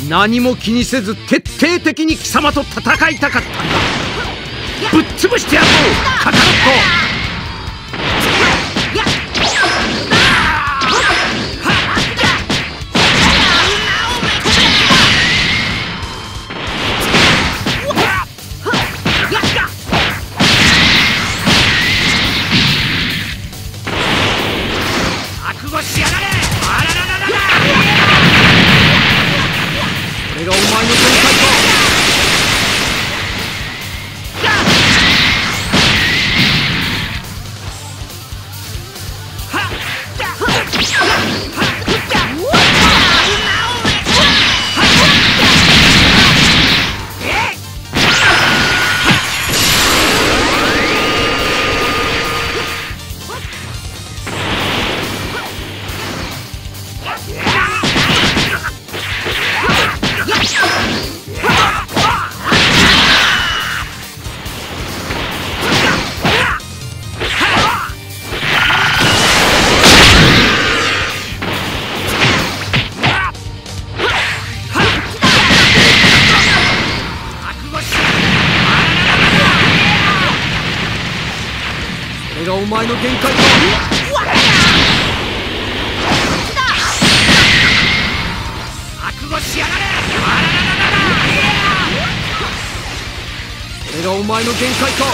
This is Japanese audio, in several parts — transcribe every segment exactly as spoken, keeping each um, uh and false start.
何も気にせず徹底的に貴様と戦いたかったんだ。ぶっ潰してやろうカカロット。これがお前の限界か。これがお前の限界か。覚悟しやがれ。これがお前の限界か。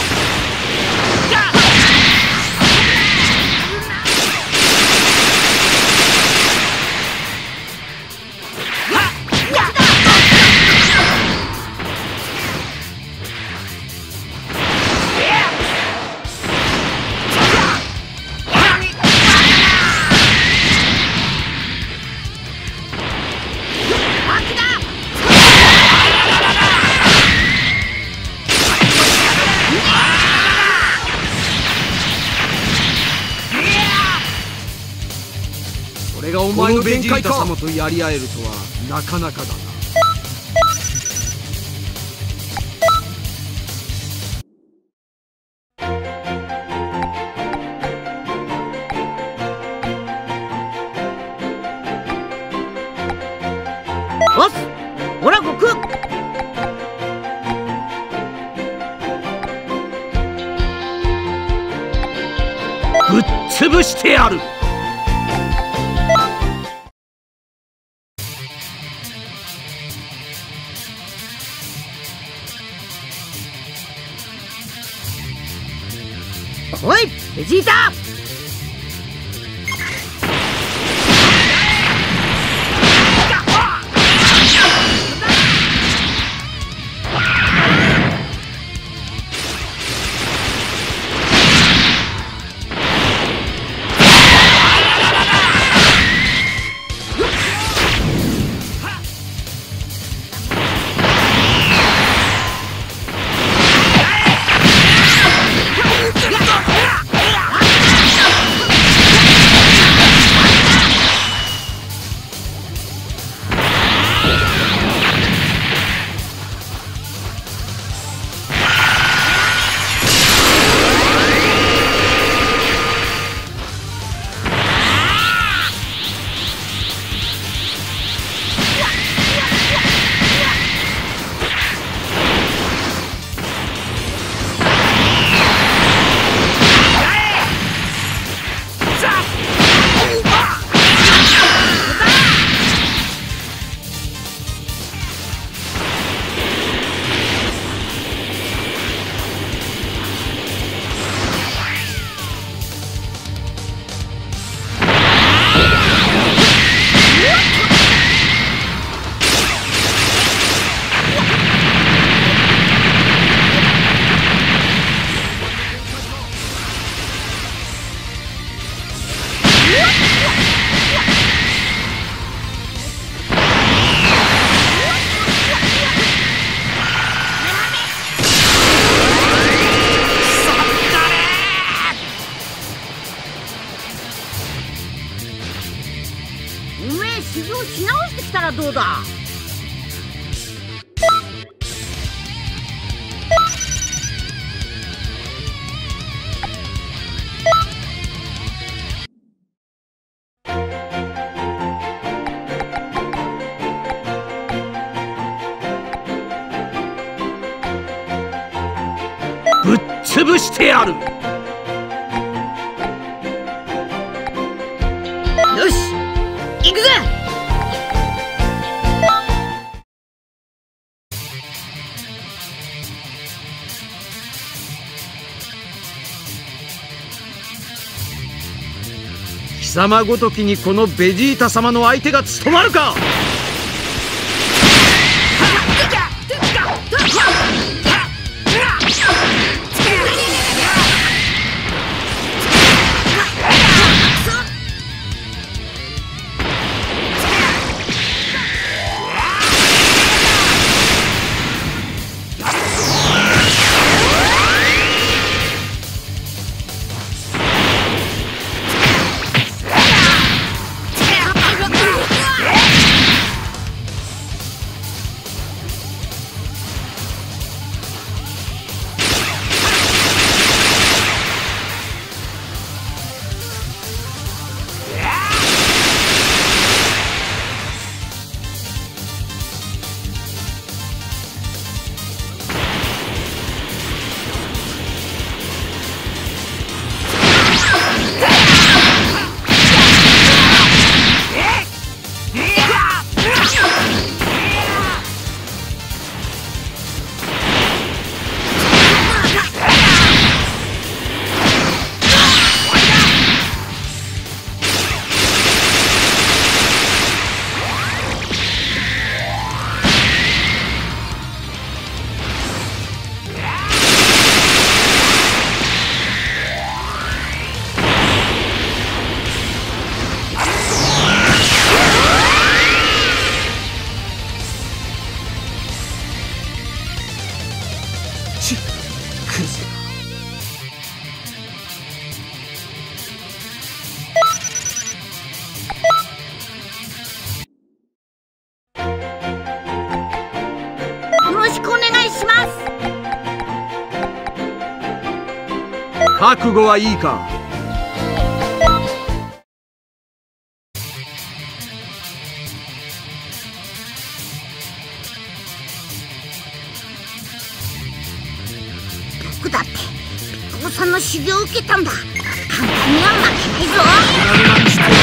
これがお前の限界か。ベジータ様とやり合えるとはなかなかだな。 おっす、ほら悟空。 ぶっ潰してやる。 おいベジータ。修行し直してきたらどうだ。 潰してやる。 よし行くぜ。 貴様ごときにこのベジータ様の相手が務まるか。覚悟はいいか。 僕だってピッコロさんの修行を受けたんだ。簡単には負けないぞ。